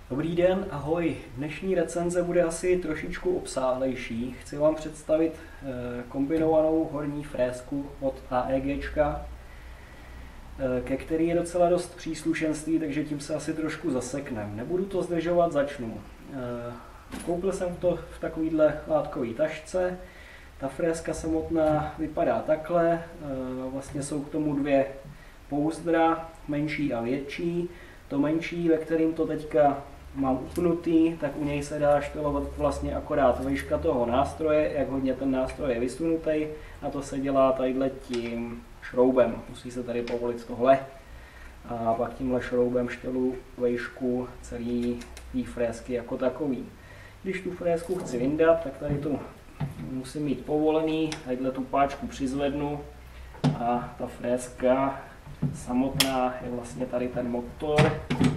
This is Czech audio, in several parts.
Dobrý den, ahoj. Dnešní recenze bude asi trošičku obsáhlejší. Chci vám představit kombinovanou horní frézku od AEGčka, ke který je docela dost příslušenství, takže tím se asi trošku zaseknem. Nebudu to zdržovat, začnu. Koupil jsem to v takovýhle látkové tašce. Ta frézka samotná vypadá takhle. Vlastně jsou k tomu dvě pouzdra, menší a větší. To menší, ve kterým to teďka mám upnutý, tak u něj se dá štelovat vlastně akorát výška toho nástroje, jak hodně ten nástroj je vysunutý, a to se dělá tadyhle tím šroubem. Musí se tady povolit tohle a pak tímhle šroubem štelu výšku celý té frézky jako takový. Když tu frézku chci vyndat, tak tady to musím mít povolený, tadyhle tu páčku přizvednu a ta frézka samotná je vlastně tady ten motor,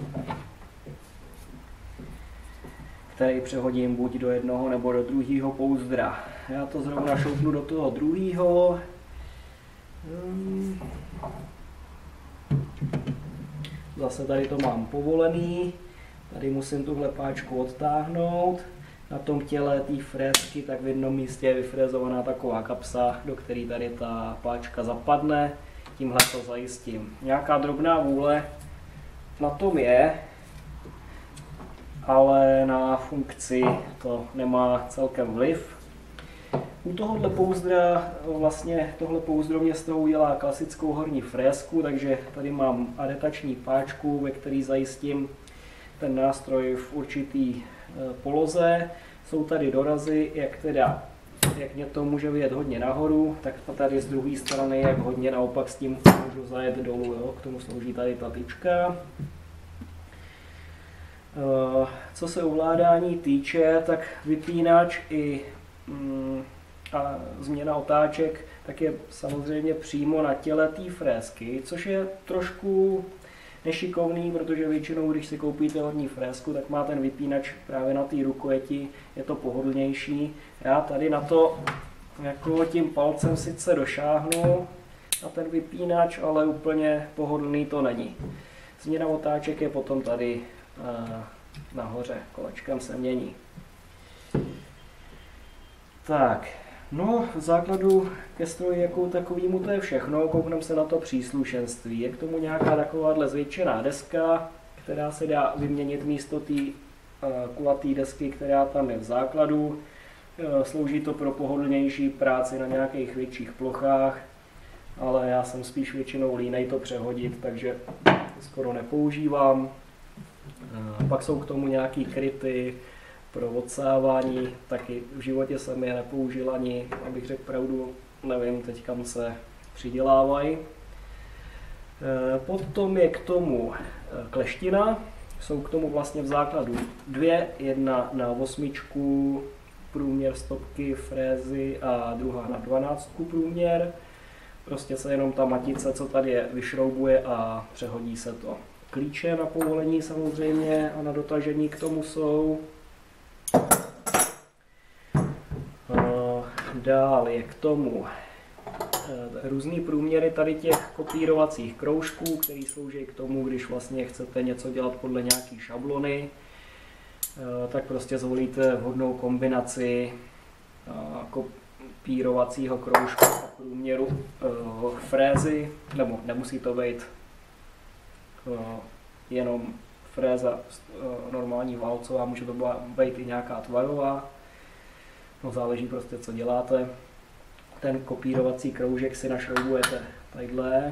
který přehodím buď do jednoho nebo do druhého pouzdra. Já to zrovna šoupnu do toho druhého. Zase tady to mám povolený. Tady musím tuhle páčku odtáhnout. Na tom těle té frézky tak v jednom místě je vyfrézovaná taková kapsa, do které tady ta páčka zapadne. Tímhle to zajistím. Nějaká drobná vůle na tom je, ale na funkci to nemá celkem vliv. U tohohle pouzdra, vlastně tohle pouzdro mě z toho udělá klasickou horní frézku, takže tady mám adaptační páčku, ve který zajistím ten nástroj v určitý poloze. Jsou tady dorazy, jak mě to může vyjet hodně nahoru, tak tady z druhé strany, jak hodně naopak s tím můžu zajet dolů. Jo? K tomu slouží tady ta tyčka. Co se ovládání týče, tak vypínač i a změna otáček tak je samozřejmě přímo na těle té frézky, což je trošku nešikovný, protože většinou, když si koupíte horní frézku, tak má ten vypínač právě na té rukojeti, je to pohodlnější. Já tady na to jako tím palcem sice došáhnu na ten vypínač, ale úplně pohodlný to není. Změna otáček je potom tady nahoře, kolečkem se mění. Tak, no v základu ke stroji jako takovýmu to je všechno, koukneme se na to příslušenství. Je k tomu nějaká takováhle zvětšená deska, která se dá vyměnit místo té kulaté desky, která tam je v základu. Slouží to pro pohodlnější práci na nějakých větších plochách, ale já jsem spíš většinou línej to přehodit, takže skoro nepoužívám. Pak jsou k tomu nějaký kryty pro odsávání, taky v životě jsem je nepoužil ani, abych řekl pravdu, nevím teď kam se přidělávají. Potom je k tomu kleština, jsou k tomu vlastně v základu dvě, jedna na 8 průměr stopky frézy a druhá na 12 průměr. Prostě se jenom ta matice, co tady je, vyšroubuje a přehodí se to. Klíče na povolení samozřejmě a na dotažení k tomu jsou. Dál je k tomu různý průměry tady těch kopírovacích kroužků, které slouží k tomu, když vlastně chcete něco dělat podle nějaký šablony, tak prostě zvolíte vhodnou kombinaci kopírovacího kroužku a průměru frézy, nebo nemusí to být jenom fréza normální válcová, může to být i nějaká tvarová, no záleží prostě co děláte. Ten kopírovací kroužek si našroubujete tadyhle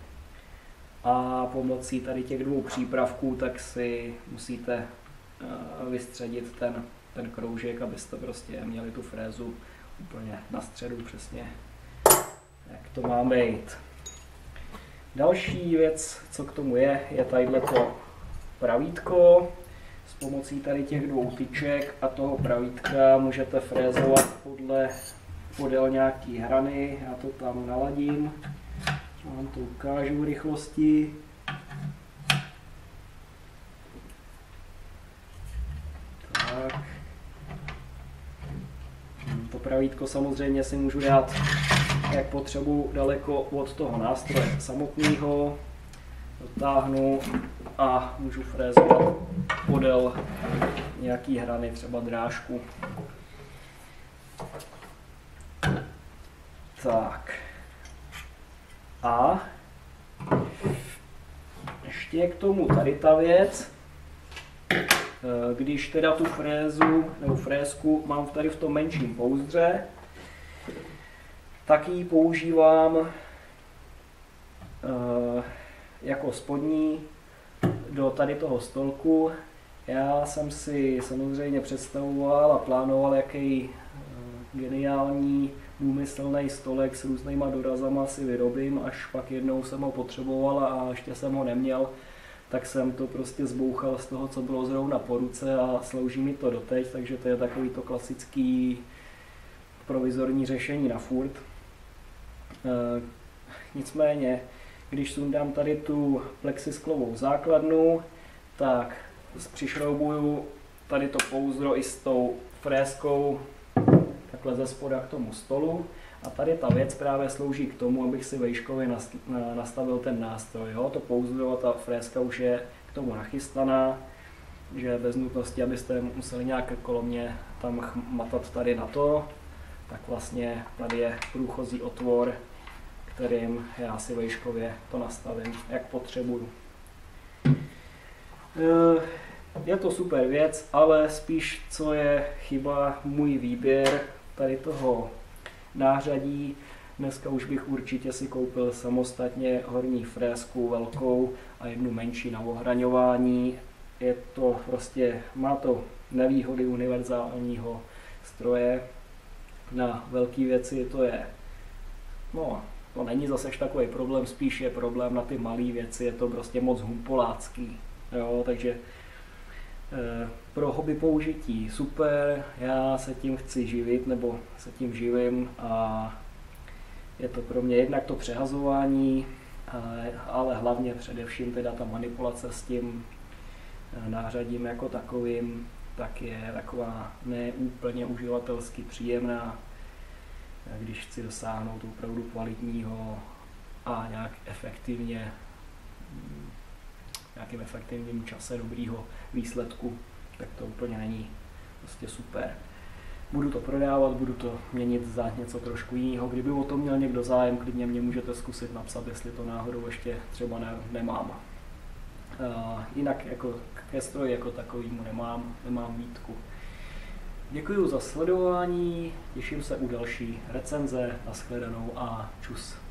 a pomocí tady těch dvou přípravků tak si musíte vystředit ten kroužek, abyste prostě měli tu frézu úplně na středu přesně, jak to má být. Další věc, co k tomu je tadyhleto pravítko. S pomocí tady těch dvou tyček a toho pravítka můžete frézovat podél nějaký hrany. Já to tam naladím, vám to ukážu v rychlosti. Tak. To pravítko samozřejmě si můžu dát jak potřebu daleko od toho nástroje samotného. dotáhnu a můžu frézovat podél nějaký hrany, třeba drážku. Tak. A ještě k tomu tady ta věc. Když teda tu frézu nebo frézku mám tady v tom menším pouzdře, tak ji používám jako spodní do tady toho stolku. Já jsem si samozřejmě představoval a plánoval, jaký geniální důmyslný stolek s různýma dorazama si vyrobím, až pak jednou jsem ho potřeboval a ještě jsem ho neměl, tak jsem to prostě zbouchal z toho, co bylo zrovna po ruce a slouží mi to doteď, takže to je takový to klasický provizorní řešení na furt. Nicméně, když sundám tady tu plexisklovou základnu, tak přišroubuju tady to pouzdro i s tou frézkou takhle ze spoda k tomu stolu. A tady ta věc právě slouží k tomu, abych si vejškově nastavil ten nástroj. Jo? To pouzdro a ta frézka už je k tomu nachystaná, že bez nutnosti, abyste museli nějak kolem mě tam matat tady na to, tak vlastně tady je průchozí otvor, kterým já si vejškově to nastavím, jak potřebuju. Je to super věc, ale spíš co je chyba můj výběr tady toho nářadí. Dneska už bych určitě si koupil samostatně horní frézku velkou a jednu menší na ohraňování. Je to prostě, má to nevýhody univerzálního stroje. Na velké věci to je, no, to není zase takový problém, spíš je problém na ty malé věci, je to prostě moc humpolácký. Jo, takže pro hobby použití super, já se tím chci živit, nebo se tím živím a je to pro mě jednak to přehazování, ale hlavně především teda ta manipulace s tím nářadím jako takovým, tak je taková neúplně uživatelsky příjemná, když chci dosáhnout opravdu kvalitního a nějakým efektivním čase dobrýho výsledku, tak to úplně není prostě super. Budu to prodávat, budu to měnit za něco trošku jiného. Kdyby o to měl někdo zájem, klidně mě můžete zkusit napsat, jestli to náhodou ještě třeba nemám. Jinak jako ke stroji jako takovýmu nemám výtku. Děkuji za sledování, těším se u další recenze, nashledanou a čus.